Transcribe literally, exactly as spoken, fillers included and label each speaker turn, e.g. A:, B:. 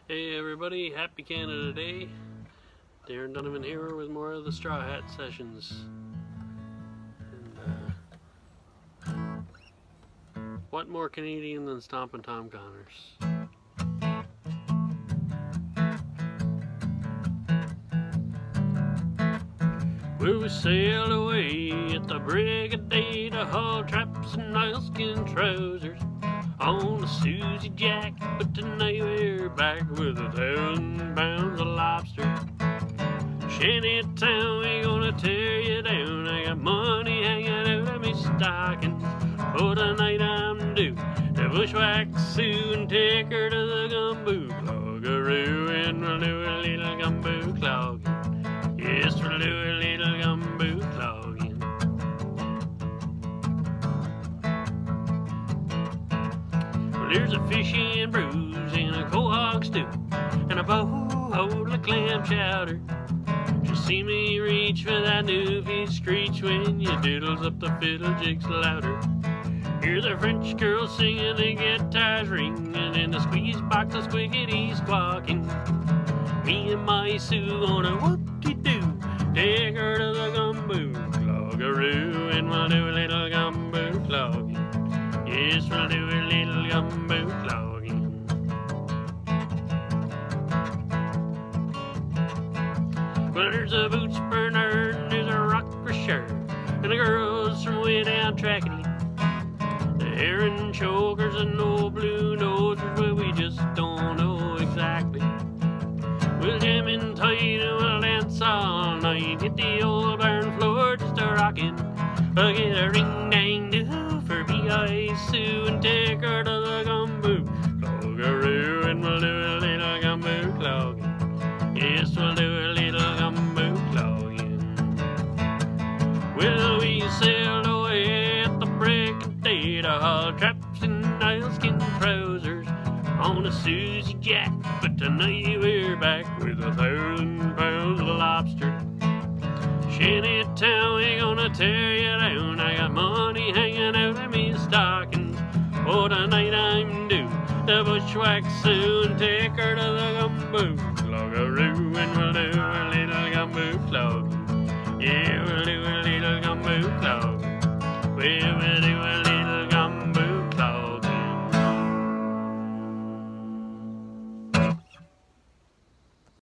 A: Hey everybody, happy Canada Day. Darren Donovan here with more of the Straw Hat Sessions. And, uh, what more Canadian than Sompin Tom Connors? We sailed away at the break of day to haul traps and oilskin trousers on the Susie Jack, but tonight we're back with a thousand pounds of lobster. Shanty town, we gonna tear you down. I got money hanging out of me stockings. Oh, tonight I'm due to bushwhack Sue and take her to the Gumboot Clogaroo, and we'll do a little Gumboot clogging. Yes, we'll do a little Gumboot clogging. There's a fishy and bruise and a cohog stew and a bowl of clam chowder. You see me reach for that new fish screech when you doodles up the fiddle jigs louder. Hear the French girl singing, the guitars ringing, and the squeeze box of squiggities squawking. Me and my Sue on a whoop-de-doo, take her to the Gumboot Clogaroo, and we'll do a little Gumboot clogging. Yes, we'll do a little Gumboot clogging. Well, there's a boots burner, and there's a rock crusher, and the girls from way down Trackety. The herring chokers and old blue nosers, well, we just don't know exactly. We'll jam in tight and we'll dance all night, get the old barn floor just a rockin'. We'll get a ring-dang-doo for B I Sue and take her to the Gumboot Clogaroo, and we'll do a little Gumboot clogging. Yes, we'll do a little Gumboot clogging. Well, we sailed away at the break of day to haul traps and oilskin trousers on a Susie Jack, but tonight we're back with a thousand pounds of lobster. Shanty town, we gonna tear you down. I got money hanging out of me stockings. Oh, tonight I'm due to bushwhack Sue and take her to the Gumboot Clogaroo, and we'll do a little Gumboot clogging. Yeah, we'll do a little Gumboot clogging. Well, we'll do a little